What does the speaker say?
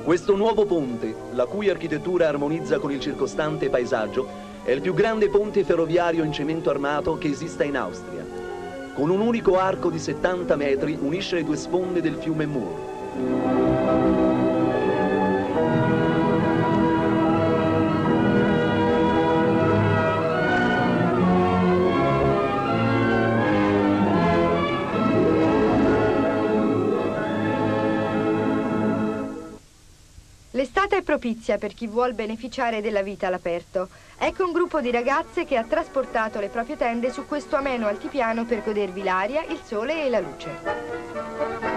Questo nuovo ponte, la cui architettura armonizza con il circostante paesaggio, è il più grande ponte ferroviario in cemento armato che esista in Austria. Con un unico arco di 70 metri unisce le due sponde del fiume Mur. L'estate è propizia per chi vuol beneficiare della vita all'aperto. Ecco un gruppo di ragazze che ha trasportato le proprie tende su questo ameno altipiano per godervi l'aria, il sole e la luce.